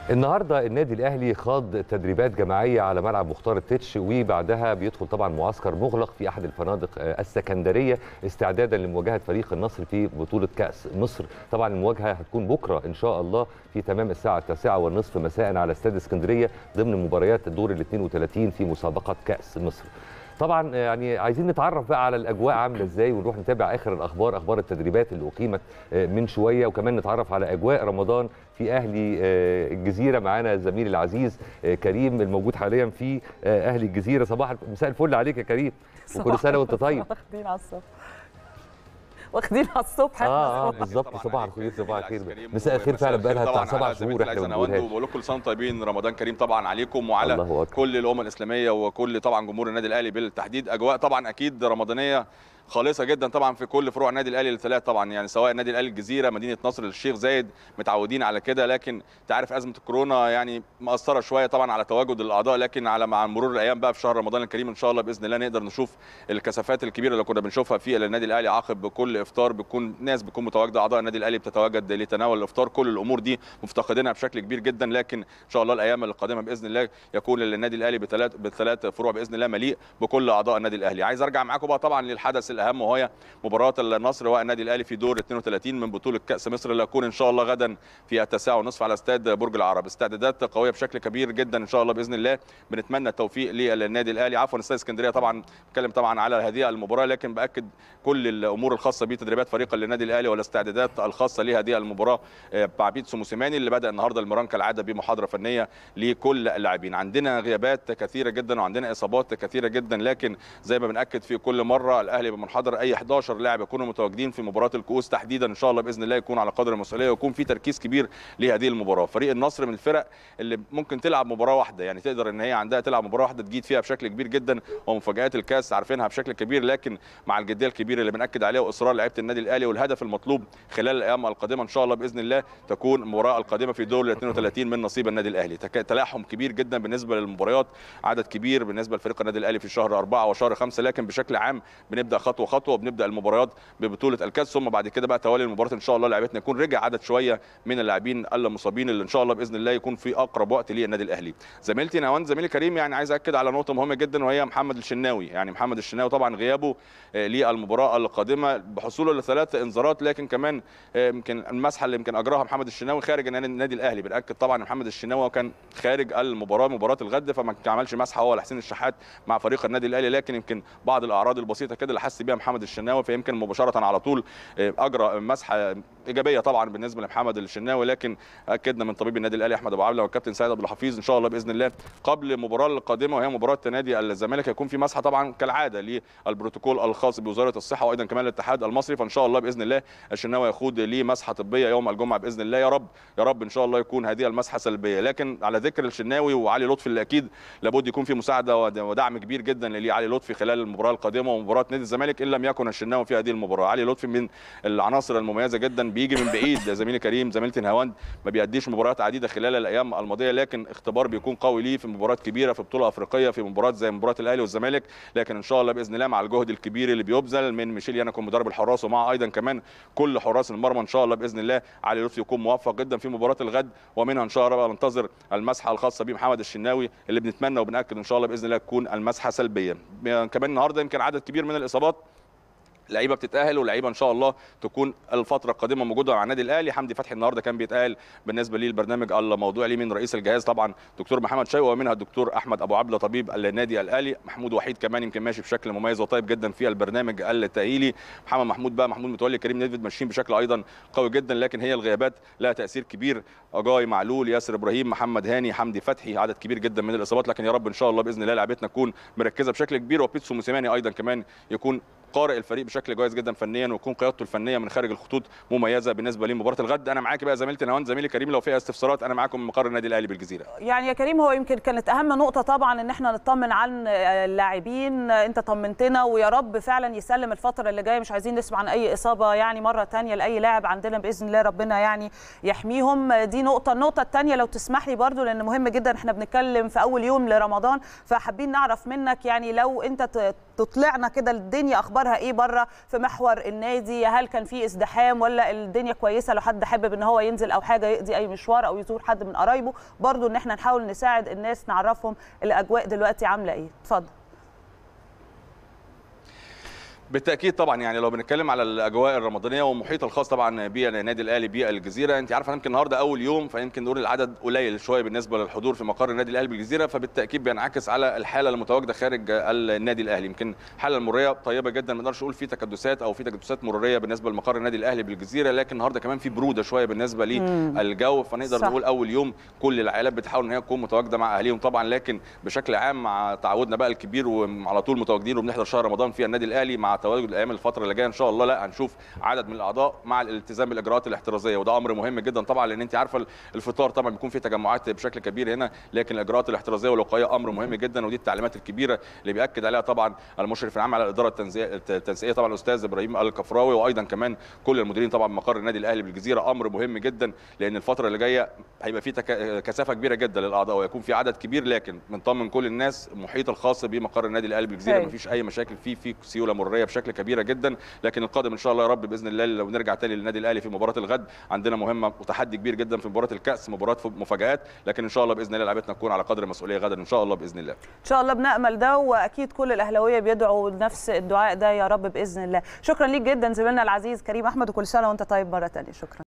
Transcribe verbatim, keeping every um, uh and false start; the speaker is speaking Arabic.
النهارده النادي الاهلي خاض تدريبات جماعيه على ملعب مختار التتش، وبعدها بيدخل طبعا معسكر مغلق في احد الفنادق السكندريه استعدادا لمواجهه فريق النصر في بطوله كاس مصر. طبعا المواجهه هتكون بكره ان شاء الله في تمام الساعه التاسعة والنصف مساء على استاد اسكندريه ضمن مباريات الدور ال اثنين وثلاثين في مسابقه كاس مصر. طبعا يعني عايزين نتعرف بقى على الاجواء عامله ازاي، ونروح نتابع اخر الاخبار، اخبار التدريبات اللي اقيمت من شويه، وكمان نتعرف على اجواء رمضان في اهلي الجزيره. معانا الزميل العزيز كريم الموجود حاليا في اهلي الجزيره. صباح مساء الفل عليك يا كريم، وكل سنه وانت طيب. واخدين على الصبح واخدين على الصبح. اه اه بالظبط. صباح الخير صباح الخير مساء الخير فعلا. بقى لها بتاع سبع شهور احنا بنقولها. وبقول لكم كل سنه طيبين، رمضان كريم طبعا عليكم وعلى كل الامه الاسلاميه وكل طبعا جمهور النادي الاهلي بالتحديد. اجواء طبعا اكيد رمضانيه خالصه جدا طبعا في كل فروع النادي الاهلي الثلاث طبعا، يعني سواء النادي الاهلي الجزيره، مدينه نصر، الشيخ زايد، متعودين على كده. لكن انت عارف ازمه الكورونا يعني مأثره شويه طبعا على تواجد الاعضاء، لكن على مع مرور الايام بقى في شهر رمضان الكريم ان شاء الله باذن الله نقدر نشوف الكثافات الكبيره اللي كنا بنشوفها في النادي الاهلي عقب بكل افطار. بتكون ناس بتكون متواجده، اعضاء النادي الاهلي بتتواجد لتناول الافطار. كل الامور دي مفتقدينها بشكل كبير جدا، لكن ان شاء الله الايام القادمه باذن الله يكون النادي الاهلي بثلاث بثلاث فروع باذن الله مليء بكل اعضاء النادي الاهلي. عايز ارجع معاكم بقى طبعا للحدث الاهم، وهي مباراه النصر والنادي الاهلي في دور اثنين وثلاثين من بطوله كاس مصر اللي هتكون ان شاء الله غدا في التاسعة والنصف على استاد برج العرب. استعدادات قويه بشكل كبير جدا ان شاء الله باذن الله. بنتمنى التوفيق للنادي الاهلي، عفوا استاد اسكندريه. طبعا بتكلم طبعا على هذه المباراه، لكن باكد كل الامور الخاصه بتدريبات فريق النادي الاهلي والاستعدادات الخاصه لهذه المباراه مع بيتسو موسيماني اللي بدا النهارده المران كالعاده بمحاضره فنيه لكل اللاعبين. عندنا غيابات كثيره جدا وعندنا اصابات كثيره جدا، لكن زي ما بناكد في كل مره الاهلي بمنحدر اي احد عشر لاعب يكونوا متواجدين في مباراه الكؤوس تحديدا ان شاء الله باذن الله يكون على قدر المسؤوليه ويكون في تركيز كبير لهذه المباراه. فريق النصر من الفرق اللي ممكن تلعب مباراه واحده، يعني تقدر ان هي عندها تلعب مباراه واحده تجيد فيها بشكل كبير جدا، ومفاجات الكاس عارفينها بشكل كبير، لكن مع الجديه الكبيره اللي بناكد عليها واصرار لعيبه النادي الاهلي والهدف المطلوب خلال الايام القادمه ان شاء الله باذن الله تكون المباراه القادمه في دور اثنين وثلاثين من نصيب النادي الاهلي. تلاحم كبير جدا بالنسبه للمباريات، عدد كبير بالنسبه لفريق النادي الاهلي في شهر أربعة وشهر خمسة، لكن بشكل عام بنبدا خطوه خطوه وبنبدا المباريات ببطوله الكاس، ثم بعد كده بقى توالي المباراه ان شاء الله لعيبتنا يكون رجع عدد شويه من اللاعبين المصابين اللي ان شاء الله باذن الله يكون في اقرب وقت للنادي الاهلي. زميلتي نوان زميلي كريم يعني عايز اكد على نقطه مهمه جدا، وهي محمد الشناوي. يعني محمد الشناوي طبعا غيابه للمباراه القادمه بحصوله لثلاث انذارات، لكن كمان يمكن المسحه اللي يمكن اجراها محمد الشناوي خارج النادي الاهلي. بناكد طبعا محمد الشناوي كان خارج المباراه مباراه الغد، فما عملش مسحه هو ولا حسين الشحات مع فريق النادي الاهلي، لكن يمكن بعض الاعراض البسيطه كده اللي حس بيها محمد الشناوي، فيمكن مباشره على طول اجرى مسحه ايجابيه طبعا بالنسبه لمحمد الشناوي. لكن اكدنا من طبيب النادي الاهلي احمد ابو عبله والكابتن سيد عبد الحفيظ ان شاء الله باذن الله قبل المباراه القادمه وهي مباراه نادي الزمالك هيكون في مسحه طبعا كالعاده للبروتوكول الخاص بوزاره الصحه وايضا كمان الاتحاد المصري، فان شاء الله باذن الله الشناوي يخوض ليه مسحه طبيه يوم الجمعه باذن الله. يا رب يا رب ان شاء الله يكون هذه المسحه سلبيه. لكن على ذكر الشناوي وعلي لطفي اللي اكيد لابد يكون في مساعده ودعم كبير جدا لعلي لطفي خلال المباراه القادمه ومباراه نادي الزمالك ان لم يكن الشناوي في هذه المباراه. علي لطفي من العناصر المميزه جدا، بيجي من بعيد زميلي كريم زميلتي نهاوند، ما بيأديش مباريات عديده خلال الايام الماضيه، لكن اختبار بيكون قوي ليه في مباريات كبيره في بطوله افريقيه، في مباريات زي مباراه الاهلي والزمالك. لكن ان شاء الله باذن الله مع الجهد الكبير اللي بيبذل من ميشيل يانكو مدرب الحراس ومع ايضا كمان كل حراس المرمى ان شاء الله باذن الله علي لطفي يكون موفق جدا في مباراه الغد، ومنها ان شاء الله ننتظر المسحه الخاصه بمحمد الشناوي اللي بنتمنى وبناكد ان شاء الله باذن الله تكون المسحه سلبيه. كمان النهارده يمكن عدد كبير من الاصابات، لعيبه بتتاهل ولعيبه ان شاء الله تكون الفتره القادمه موجوده مع النادي الاهلي. حمدي فتحي النهارده كان بيتاهل بالنسبه للبرنامج الموضوع ليه من رئيس الجهاز طبعا دكتور محمد شوقي، ومنها الدكتور احمد ابو عبله طبيب النادي الاهلي. محمود وحيد كمان يمكن ماشي بشكل مميز وطيب جدا في البرنامج التاهيلي. محمد محمود بقى محمود متولي كريم نيدفيد ماشيين بشكل ايضا قوي جدا، لكن هي الغيابات لها تاثير كبير. اجاي معلول، ياسر ابراهيم، محمد هاني، حمدي فتحي، عدد كبير جدا من الاصابات، لكن يا رب ان شاء الله باذن الله لعبتنا تكون مركزه بشكل كبير، وبيتسو موسيماني ايضا كمان يكون قارئ الفريق بشكل كويس جدا فنيا، ويكون قيادته الفنيه من خارج الخطوط مميزه بالنسبه لمباراه الغد. انا معاكي بقى زميلتي نهاوند زميلي كريم لو فيها استفسارات انا معاكم من مقر النادي الاهلي بالجزيره. يعني يا كريم هو يمكن كانت اهم نقطه طبعا ان احنا نطمن عن اللاعبين، انت طمنتنا ويا رب فعلا يسلم الفتره اللي جايه، مش عايزين نسمع عن اي اصابه يعني مره ثانيه لاي لاعب عندنا باذن الله، ربنا يعني يحميهم. دي نقطه. النقطه الثانيه لو تسمح لي برضو لان مهم جدا، احنا بنتكلم في اول يوم لرمضان، فحابين نعرف منك يعني لو انت تطلعنا كده الدنيا اخبارها ايه بره في محور النادي، هل كان في ازدحام ولا الدنيا كويسه، لو حد حابب ان هو ينزل او حاجه يقضي اي مشوار او يزور حد من قرايبه، برضو ان احنا نحاول نساعد الناس نعرفهم الاجواء دلوقتي عامله ايه. اتفضل. بالتاكيد طبعا، يعني لو بنتكلم على الاجواء الرمضانيه والمحيط الخاص طبعا بالنادي الاهلي بالجزيره، انت عارفه يمكن النهارده اول يوم، فيمكن نقول العدد قليل شويه بالنسبه للحضور في مقر النادي الاهلي بالجزيره، فبالتاكيد بينعكس على الحاله المتواجده خارج النادي الاهلي. يمكن الحاله المروريه طيبه جدا، ما نقدرش نقول في تكدسات او في تكدسات مروريه بالنسبه لمقر النادي الاهلي بالجزيره، لكن النهارده كمان في بروده شويه بالنسبه للجو، فنقدر صح. نقول اول يوم كل العائلات بتحاول ان هي تكون متواجده مع اهاليهم طبعا، لكن بشكل عام مع تعودنا بقى الكبير وعلى طول متواجدين وبنحضر شهر رمضان في النادي الاهلي، مع تواجد الايام الفتره اللي جايه ان شاء الله لا هنشوف عدد من الاعضاء مع الالتزام بالاجراءات الاحترازيه، وده امر مهم جدا طبعا، لان انت عارفه الفطار طبعا بيكون فيه تجمعات بشكل كبير هنا، لكن الاجراءات الاحترازيه والوقائيه امر مهم جدا، ودي التعليمات الكبيره اللي بياكد عليها طبعا المشرف العام على الاداره التنسيقيه طبعا الاستاذ ابراهيم الكفراوي، وايضا كمان كل المديرين طبعا مقر النادي الاهلي بالجزيره. امر مهم جدا لان الفتره اللي جايه هيبقى فيه كثافه كبيره جدا للاعضاء ويكون في عدد كبير، لكن بنطمن كل الناس المحيط الخاص بمقر النادي الاهلي بالجزيره مفيش اي مشاكل فيه، في سيوله مروريه بشكل كبيره جدا، لكن القادم ان شاء الله يا رب باذن الله لو نرجع تاني للنادي الاهلي في مباراه الغد عندنا مهمه وتحدي كبير جدا في مباراه الكاس، مباراه مفاجات، لكن ان شاء الله باذن الله لعبتنا تكون على قدر المسؤوليه غدا ان شاء الله باذن الله. ان شاء الله بنامل ده، واكيد كل الاهلاويه بيدعوا نفس الدعاء ده يا رب باذن الله. شكرا ليك جدا زميلنا العزيز كريم احمد، وكل سنه وانت طيب مره ثانيه. شكرا.